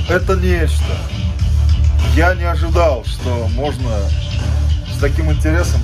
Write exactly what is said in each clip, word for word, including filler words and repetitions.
Это нечто. Я не ожидал, что можно с таким интересом.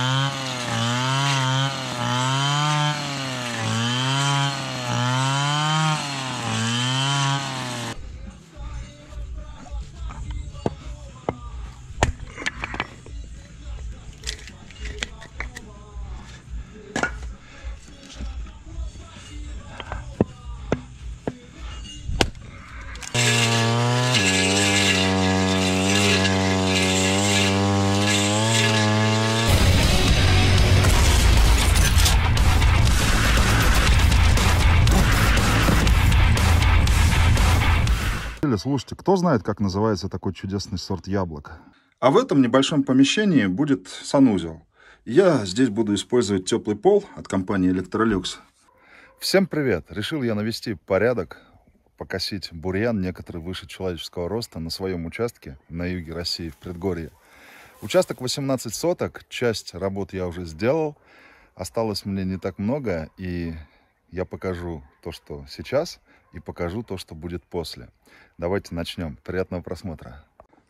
Слушайте, кто знает, как называется такой чудесный сорт яблок? А в этом небольшом помещении будет санузел. Я здесь буду использовать теплый пол от компании Electrolux. Всем привет! Решил я навести порядок, покосить бурьян, некоторые выше человеческого роста, на своем участке на юге России, в предгорье. Участок восемнадцать соток, часть работ я уже сделал. Осталось мне не так много, и я покажу то, что сейчас, и покажу то, что будет после. Давайте начнем. Приятного просмотра.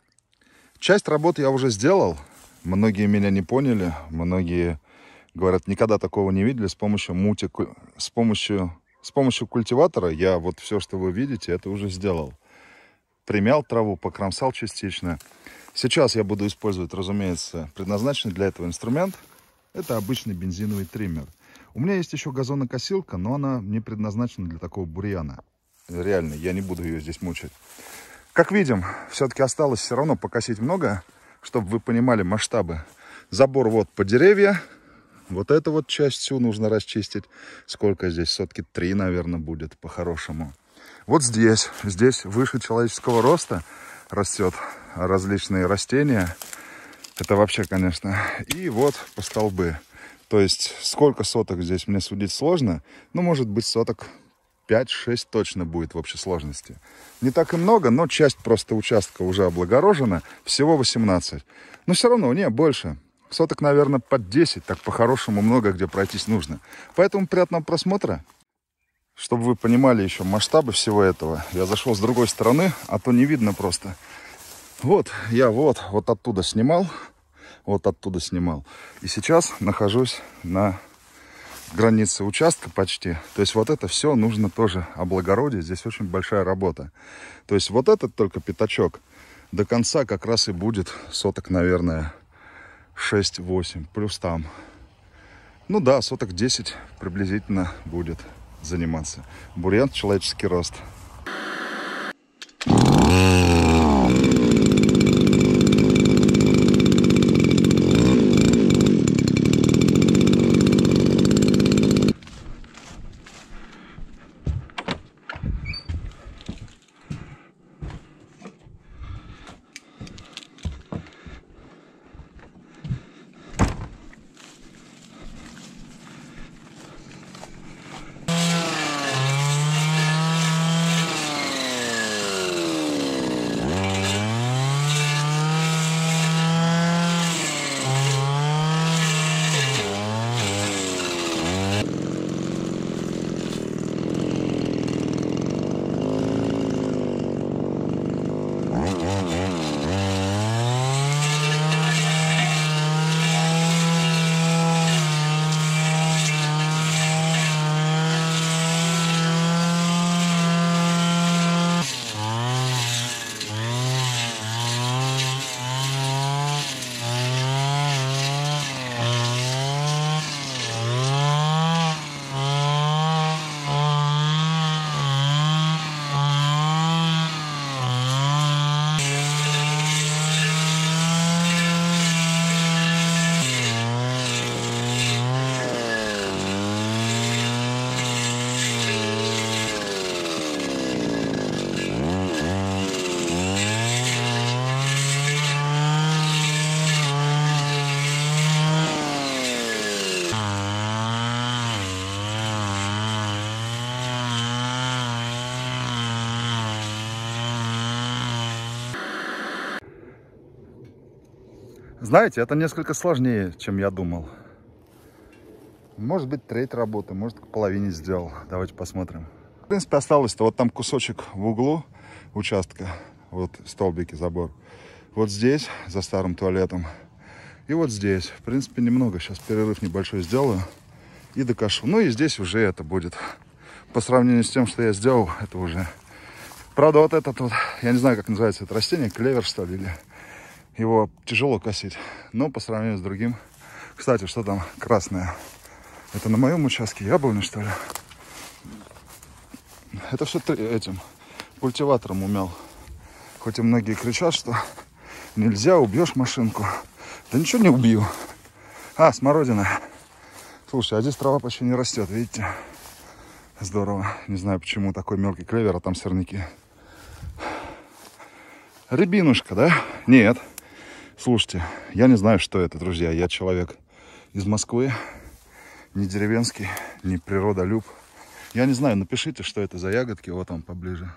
Часть работ я уже сделал. Многие меня не поняли. Многие говорят, никогда такого не видели. С помощью мути, с помощью, с помощью культиватора я вот все, что вы видите, это уже сделал. Примял траву, покромсал частично. Сейчас я буду использовать, разумеется, предназначенный для этого инструмент. Это обычный бензиновый триммер. У меня есть еще газонокосилка, но она не предназначена для такого бурьяна. Реально, я не буду ее здесь мучить. Как видим, все-таки осталось все равно покосить много, чтобы вы понимали масштабы. Забор вот по деревья. Вот эту вот часть всю нужно расчистить. Сколько здесь? Сотки три, наверное, будет по-хорошему. Вот здесь, здесь выше человеческого роста растет различные растения. Это вообще, конечно. И вот по столбы. То есть, сколько соток здесь мне судить сложно. Ну, может быть, соток пять-шесть точно будет в общей сложности. Не так и много, но часть просто участка уже облагорожена. Всего восемнадцать. Но все равно, не, больше. Соток, наверное, под десять. Так по-хорошему много где пройтись нужно. Поэтому приятного просмотра. Чтобы вы понимали еще масштабы всего этого. Я зашел с другой стороны, а то не видно просто. Вот, я вот, вот оттуда снимал. Вот оттуда снимал. И сейчас нахожусь на границе участка почти. То есть вот это все нужно тоже облагородить. Здесь очень большая работа. То есть вот этот только пятачок до конца как раз и будет соток, наверное, шесть-восемь. Плюс там. Ну да, соток десять приблизительно будет заниматься. Бурьян человеческий рост. Знаете, это несколько сложнее, чем я думал. Может быть, треть работы, может, к половине сделал. Давайте посмотрим. В принципе, осталось-то вот там кусочек в углу. участка. Вот столбики, забор. Вот здесь, за старым туалетом. И вот здесь. В принципе, немного. Сейчас перерыв небольшой сделаю. И докашу. Ну и здесь уже это будет. По сравнению с тем, что я сделал, это уже... Правда, вот этот вот, я не знаю, как называется это растение, клевер, что ли, или... Его тяжело косить. Но по сравнению с другим... Кстати, что там красное? Это на моем участке яблони, что ли? Это все этим культиватором умел. Хоть и многие кричат, что нельзя, убьешь машинку. Да ничего не убью. А, смородина. Слушай, а здесь трава почти не растет, видите? Здорово. Не знаю, почему такой мелкий клевер, а там сорняки. Рябинушка, да? Нет. Слушайте, я не знаю, что это, друзья. Я человек из Москвы. Не деревенский, не природолюб. Я не знаю, напишите, что это за ягодки. Вот он поближе.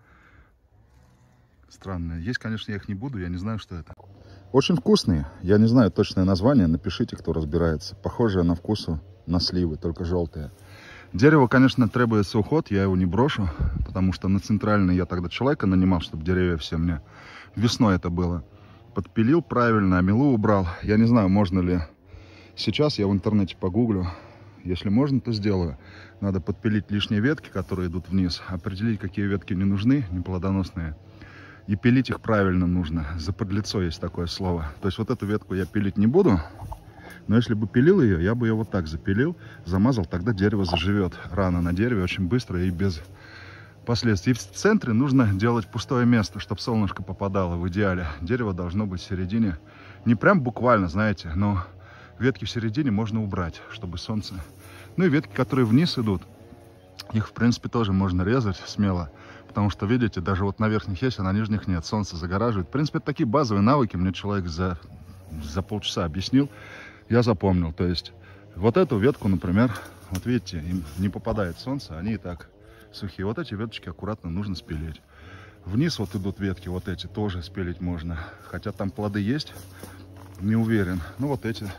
Странные. Есть, конечно, я их не буду, я не знаю, что это. Очень вкусные. Я не знаю точное название. Напишите, кто разбирается. Похожие на вкусу на сливы, только желтые. Дерево, конечно, требуется уход. Я его не брошу, потому что на центральный я тогда человека нанимал, чтобы деревья все мне... Весной это было. Подпилил правильно, а мелу убрал. Я не знаю, можно ли... Сейчас я в интернете погуглю. Если можно, то сделаю. Надо подпилить лишние ветки, которые идут вниз. Определить, какие ветки не нужны, неплодоносные. И пилить их правильно нужно. Заподлицо есть такое слово. То есть вот эту ветку я пилить не буду. Но если бы пилил ее, я бы ее вот так запилил, замазал, тогда дерево заживет. Рана на дереве очень быстро и без последствий. И в центре нужно делать пустое место, чтобы солнышко попадало в идеале. Дерево должно быть в середине. Не прям буквально, знаете, но... Ветки в середине можно убрать, чтобы солнце... Ну и ветки, которые вниз идут, их, в принципе, тоже можно резать смело. Потому что, видите, даже вот на верхних есть, а на нижних нет. Солнце загораживает. В принципе, это такие базовые навыки. Мне человек за, за полчаса объяснил. Я запомнил. То есть, вот эту ветку, например, вот видите, им не попадает солнце, они и так сухие. Вот эти веточки аккуратно нужно спилить. Вниз вот идут ветки, вот эти тоже спилить можно. Хотя там плоды есть, не уверен. Ну, вот эти...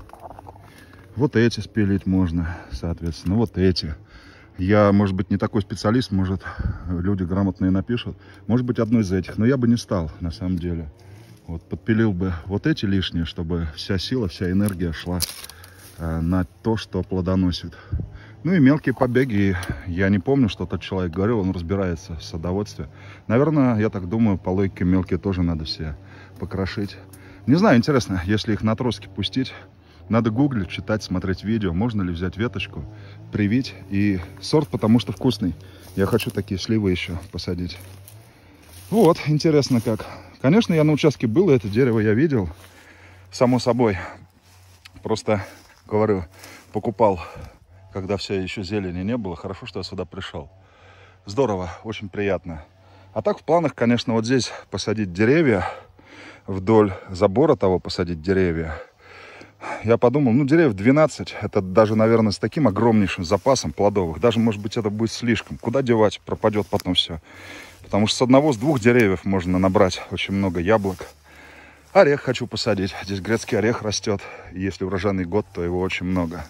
Вот эти спилить можно, соответственно, вот эти. Я, может быть, не такой специалист, может, люди грамотные напишут. Может быть, одно из этих, но я бы не стал, на самом деле. Вот, подпилил бы вот эти лишние, чтобы вся сила, вся энергия шла э, на то, что плодоносит. Ну и мелкие побеги, я не помню, что тот человек говорил, он разбирается в садоводстве. Наверное, я так думаю, по логике мелкие тоже надо все покрошить. Не знаю, интересно, если их на троски пустить... Надо гуглить, читать, смотреть видео. Можно ли взять веточку, привить. И сорт, потому что вкусный. Я хочу такие сливы еще посадить. Вот, интересно как. Конечно, я на участке был, это дерево я видел. Само собой. Просто, говорю, покупал, когда все еще зелени не было. Хорошо, что я сюда пришел. Здорово, очень приятно. А так в планах, конечно, вот здесь посадить деревья. Вдоль забора того посадить деревья. Я подумал, ну, деревьев двенадцать, это даже, наверное, с таким огромнейшим запасом плодовых. Даже, может быть, это будет слишком. Куда девать? Пропадет потом все. Потому что с одного, с двух деревьев можно набрать очень много яблок. Орех хочу посадить. Здесь грецкий орех растет. Если урожайный год, то его очень много.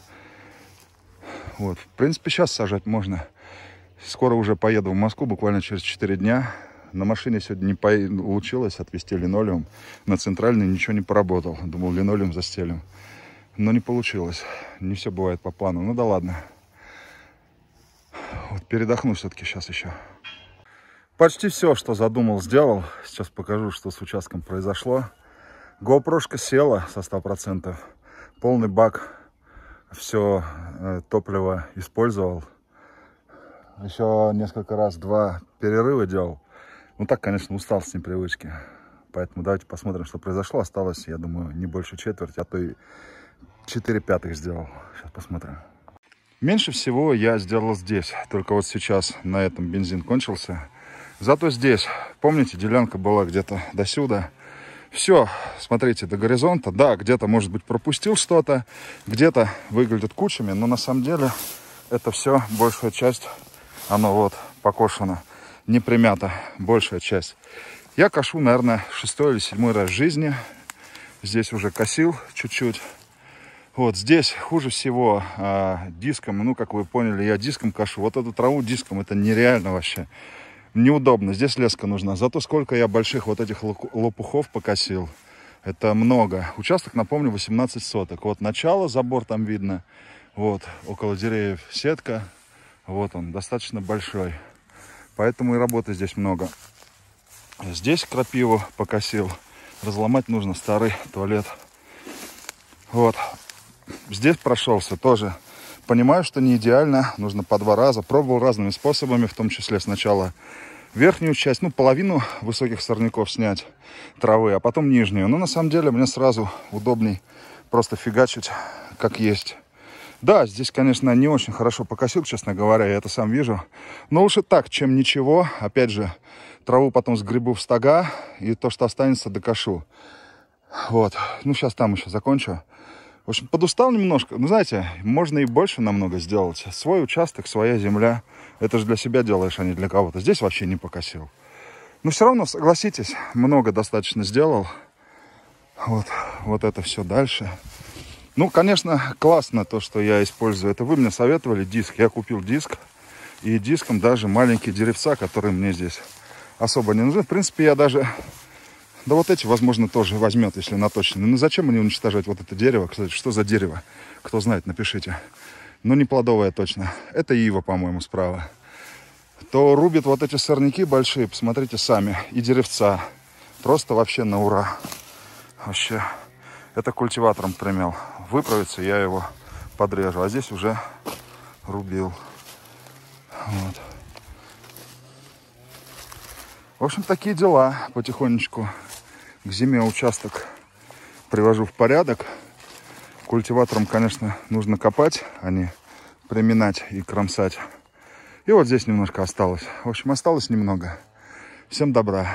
Вот, в принципе, сейчас сажать можно. Скоро уже поеду в Москву, буквально через четыре дня. На машине сегодня не получилось отвезти линолеум. На центральный ничего не поработал. Думал, линолеум застелим. Но не получилось. Не все бывает по плану. Ну да ладно. Вот передохну все-таки сейчас еще. Почти все, что задумал, сделал. Сейчас покажу, что с участком произошло. GoPro-шка села со ста процентов. Полный бак. Все э, топливо использовал. Еще несколько раз два перерыва делал. Ну так, конечно, устал с непривычки. Поэтому давайте посмотрим, что произошло. Осталось, я думаю, не больше четверти, а то и четыре пятых сделал. Сейчас посмотрим. Меньше всего я сделал здесь. Только вот сейчас на этом бензин кончился. Зато здесь, помните, делянка была где-то до сюда. Все, смотрите, до горизонта. Да, где-то, может быть, пропустил что-то. Где-то выглядит кучами. Но на самом деле это все, большая часть, оно вот покошено. Не примята, большая часть. Я кошу, наверное, шестой или седьмой раз в жизни. Здесь уже косил чуть-чуть. Вот здесь хуже всего а, диском. Ну, как вы поняли, я диском кошу. Вот эту траву диском, это нереально вообще. неудобно. Здесь леска нужна. Зато сколько я больших вот этих лопухов покосил. Это много. Участок, напомню, восемнадцать соток. Вот начало, забор там видно. Вот, около деревьев сетка. Вот он, достаточно большой. Поэтому и работы здесь много. Здесь крапиву покосил. Разломать нужно старый туалет. Вот. Здесь прошелся тоже. Понимаю, что не идеально. Нужно по два раза. Пробовал разными способами, в том числе сначала верхнюю часть, ну, половину высоких сорняков снять травы, а потом нижнюю. Но на самом деле мне сразу удобней просто фигачить как есть. Да, здесь, конечно, не очень хорошо покосил, честно говоря, я это сам вижу. Но лучше так, чем ничего. Опять же, траву потом сгребу в стога, и то, что останется, докошу. Вот. Ну, сейчас там еще закончу. В общем, подустал немножко. Ну, знаете, можно и больше намного сделать. Свой участок, своя земля. Это же для себя делаешь, а не для кого-то. Здесь вообще не покосил. Но все равно, согласитесь, много достаточно сделал. Вот, вот это все дальше. Ну, конечно, классно то, что я использую. Это вы мне советовали диск. Я купил диск. И диском даже маленькие деревца, которые мне здесь особо не нужны. В принципе, я даже... Да вот эти, возможно, тоже возьмет, если наточены. Ну зачем мне уничтожать вот это дерево? Кстати, что за дерево? Кто знает, напишите. Но не плодовое точно. Это ива, по-моему, справа. То рубит вот эти сорняки большие, посмотрите сами. И деревца. Просто вообще на ура. Вообще. Это культиватором примел. Выправится, я его подрежу. А здесь уже рубил. Вот. В общем, такие дела. Потихонечку к зиме участок привожу в порядок. Культиватором, конечно, нужно копать, а не приминать и кромсать. И вот здесь немножко осталось. В общем, осталось немного. Всем добра.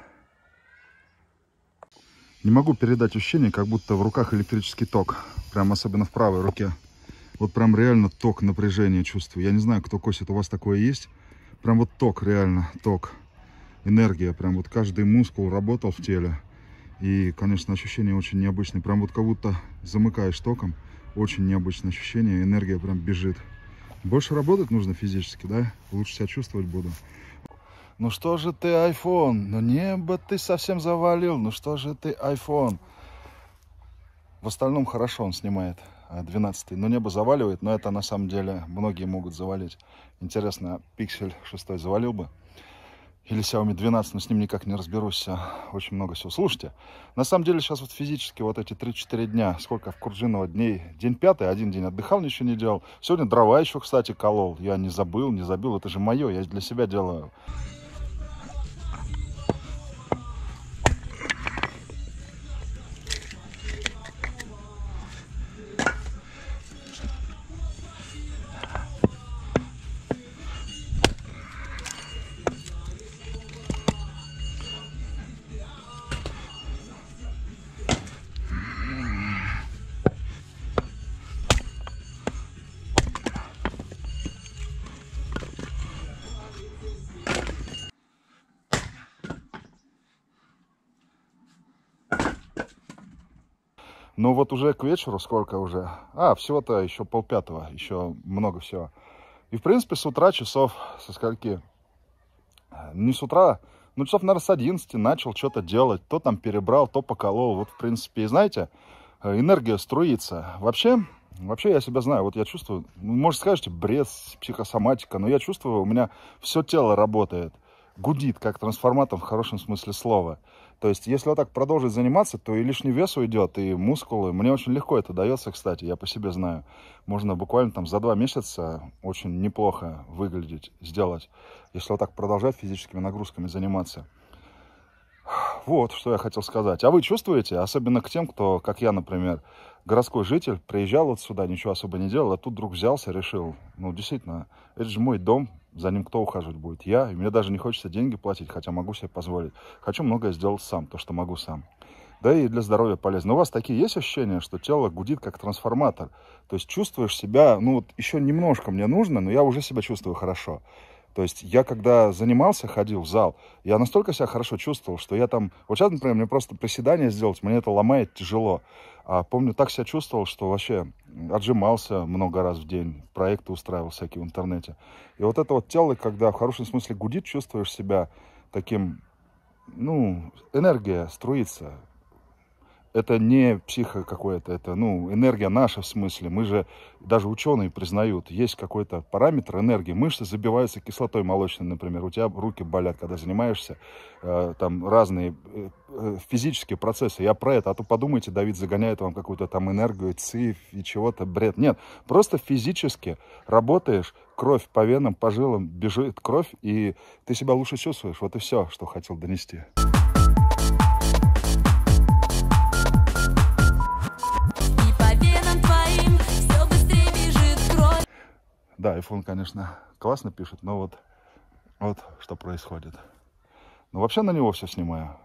Не могу передать ощущение, как будто в руках электрический ток. Прям особенно в правой руке. Вот прям реально ток, напряжение чувствую. Я не знаю, кто косит, у вас такое есть? Прям вот ток, реально ток. Энергия, прям вот каждый мускул работал в теле. И, конечно, ощущение очень необычное. Прям вот как будто замыкаешь током. Очень необычное ощущение. Энергия прям бежит. Больше работать нужно физически, да? Лучше себя чувствовать буду. Ну что же ты, iPhone? Ну небо ты совсем завалил. Ну что же ты, iPhone? В остальном хорошо он снимает. двенадцатый. Но небо заваливает, но это на самом деле многие могут завалить. Интересно, Pixel шесть завалил бы? Или Xiaomi двенадцать, но с ним никак не разберусь. Очень много всего. Слушайте, на самом деле сейчас вот физически вот эти три-четыре дня, сколько в Курджиново дней, день пятый, один день отдыхал, ничего не делал. Сегодня дрова еще, кстати, колол. Я не забыл, не забил, это же мое, я для себя делаю. Ну вот уже к вечеру сколько уже? А, всего-то еще полпятого, еще много всего. И в принципе с утра часов со скольки? Не с утра, ну часов, наверное, с одиннадцати начал что-то делать. То там перебрал, то поколол. Вот в принципе, и знаете, энергия струится. Вообще, вообще я себя знаю, вот я чувствую, может скажете, бред, психосоматика, но я чувствую, у меня все тело работает. Гудит, как трансформатор в хорошем смысле слова. То есть, если вот так продолжить заниматься, то и лишний вес уйдет, и мускулы. Мне очень легко это дается, кстати, я по себе знаю. Можно буквально там за два месяца очень неплохо выглядеть, сделать, если вот так продолжать физическими нагрузками заниматься. Вот, что я хотел сказать. А вы чувствуете, особенно к тем, кто, как я, например, городской житель, приезжал вот сюда, ничего особо не делал, а тут вдруг взялся, решил, ну, действительно, это же мой дом, за ним кто ухаживать будет? Я, и мне даже не хочется деньги платить, хотя могу себе позволить. Хочу многое сделать сам, то, что могу сам. Да и для здоровья полезно. У вас такие есть ощущения, что тело гудит как трансформатор? То есть чувствуешь себя, ну вот еще немножко мне нужно, но я уже себя чувствую хорошо. То есть я когда занимался, ходил в зал, я настолько себя хорошо чувствовал, что я там... Вот сейчас, например, мне просто приседания сделать, мне это ломает тяжело. А помню, так себя чувствовал, что вообще отжимался много раз в день, проекты устраивал всякие в интернете. И вот это вот тело, когда в хорошем смысле гудит, чувствуешь себя таким, ну, энергия струится. Это не психо какое-то, это, ну, энергия наша в смысле. Мы же, даже ученые признают, есть какой-то параметр энергии. Мышцы забиваются кислотой молочной, например. У тебя руки болят, когда занимаешься. Э, там разные э, физические процессы. Я про это. А то подумайте, Давид загоняет вам какую-то там энергию, ци и чего-то, бред. Нет, просто физически работаешь, кровь по венам, по жилам, бежит кровь, и ты себя лучше чувствуешь. Вот и все, что хотел донести. Да, iPhone, конечно, классно пишет, но вот, вот что происходит. Но вообще на него все снимаю.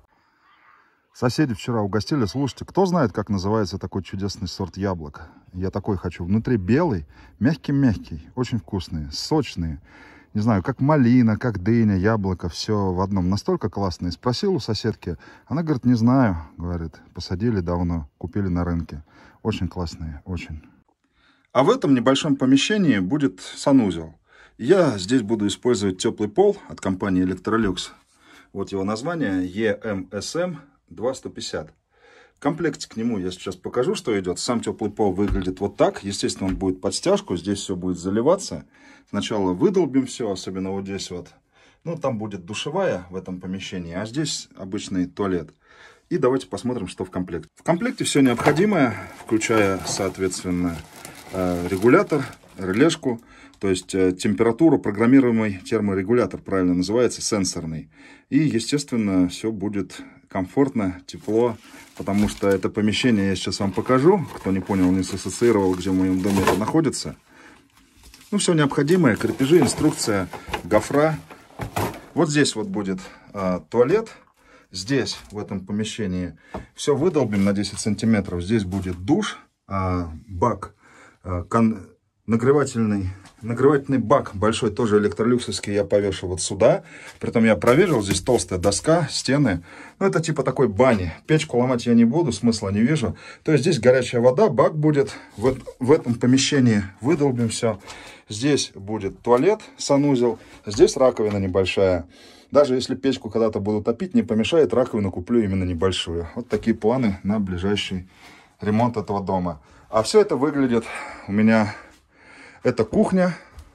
Соседи вчера угостили. Слушайте, кто знает, как называется такой чудесный сорт яблок? Я такой хочу. Внутри белый, мягкий-мягкий, очень вкусные, сочные. Не знаю, как малина, как дыня, яблоко, все в одном. Настолько классные. Спросил у соседки, она говорит, не знаю, говорит, посадили давно, купили на рынке. Очень классные, очень. А в этом небольшом помещении будет санузел. Я здесь буду использовать теплый пол от компании Electrolux. Вот его название и эм эс эм два сто пятьдесят. В комплекте к нему я сейчас покажу, что идет. Сам теплый пол выглядит вот так. Естественно, он будет под стяжку. Здесь все будет заливаться. Сначала выдолбим все, особенно вот здесь вот. Ну, там будет душевая в этом помещении, а здесь обычный туалет. И давайте посмотрим, что в комплекте. В комплекте все необходимое, включая, соответственно, регулятор, релешку, то есть температуру, программируемый терморегулятор, правильно называется, сенсорный. И, естественно, все будет комфортно, тепло, потому что это помещение я сейчас вам покажу. Кто не понял, не сассоциировал, где в моем доме это находится. Ну, все необходимое, крепежи, инструкция, гофра. Вот здесь вот будет а, туалет. Здесь, в этом помещении, все выдолбим на десять сантиметров. Здесь будет душ, а, бак. Кон... Нагревательный, нагревательный бак большой, тоже электролюксовский, я повешу вот сюда. Притом я проверил, здесь толстая доска, стены. Ну, это типа такой бани. Печку ломать я не буду, смысла не вижу. То есть здесь горячая вода, бак будет. В, в этом помещении выдолбим все. Здесь будет туалет, санузел. Здесь раковина небольшая. Даже если печку когда-то буду топить, не помешает, раковину куплю именно небольшую. Вот такие планы на ближайший ремонт этого дома. А все это выглядит у меня... Это кухня,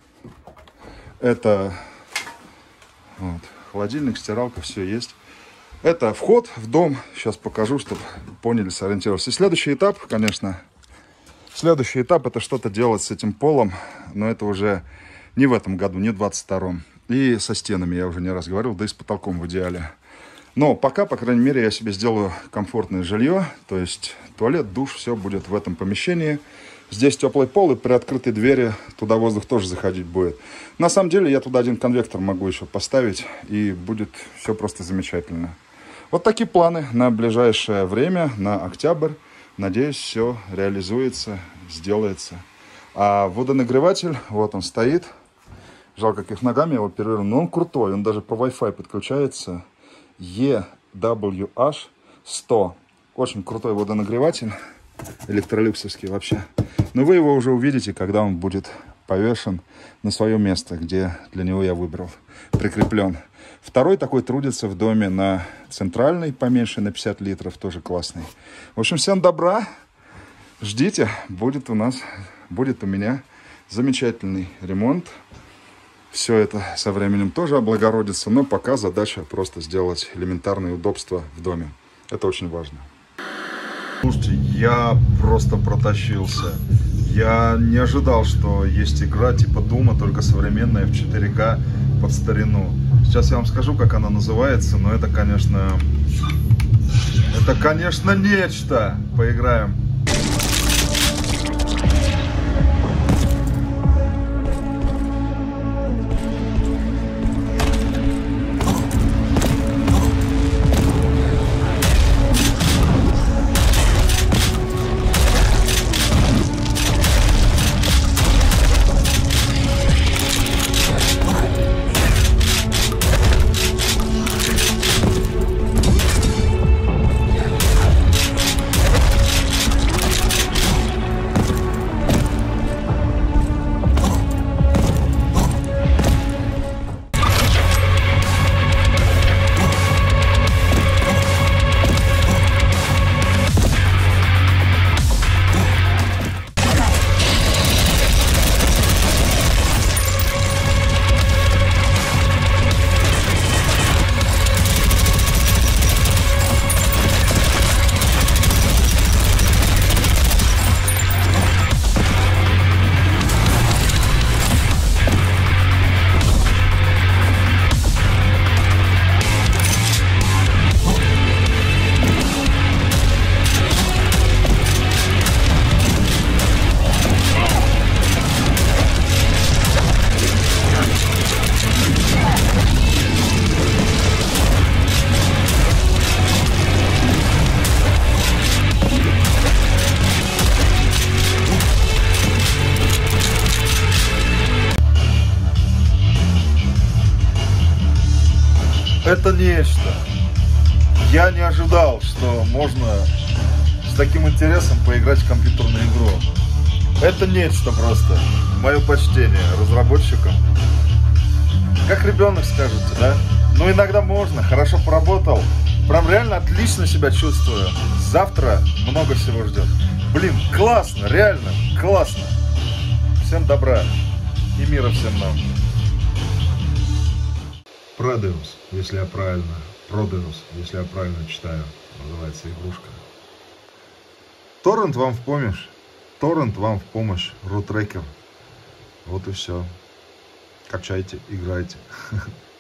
это вот, холодильник, стиралка, все есть. Это вход в дом. Сейчас покажу, чтобы поняли, сориентировались. И следующий этап, конечно, следующий этап это что-то делать с этим полом. Но это уже не в этом году, не в двадцать втором. И со стенами я уже не раз говорил, да и с потолком в идеале. Но пока, по крайней мере, я себе сделаю комфортное жилье. То есть туалет, душ, все будет в этом помещении. Здесь теплый пол и при открытой двери туда воздух тоже заходить будет. На самом деле я туда один конвектор могу еще поставить, и будет все просто замечательно. Вот такие планы на ближайшее время, на октябрь. Надеюсь, все реализуется, сделается. А водонагреватель, вот он стоит. Жалко, как ногами его оперирую, но он крутой, он даже по Wi-Fi подключается. и дабл ю эйч сто. Очень крутой водонагреватель. Электролюксовский вообще. Но вы его уже увидите, когда он будет повешен на свое место, где для него я выбрал, прикреплен. Второй такой трудится в доме на центральной, поменьше, на пятьдесят литров, тоже классный. В общем, всем добра, ждите, будет у нас, будет у меня замечательный ремонт. Все это со временем тоже облагородится, но пока задача просто сделать элементарные удобства в доме. Это очень важно. Слушайте, я просто протащился. Я не ожидал, что есть игра типа Дума, только современная в четыре ка под старину. Сейчас я вам скажу, как она называется, но это, конечно, это, конечно, нечто. Поиграем. Это нечто. Я не ожидал, что можно с таким интересом поиграть в компьютерную игру. Это нечто просто. Мое почтение разработчикам. Как ребенок, скажете, да? Ну, иногда можно. Хорошо поработал. Прям реально отлично себя чувствую. Завтра много всего ждет. Блин, классно, реально, классно. Всем добра и мира всем нам. Prodeus, если я правильно, Prodeus, если я правильно читаю, называется игрушка. Торрент вам в помощь, торрент вам в помощь, рутрекер. Вот и все. Качайте, играйте.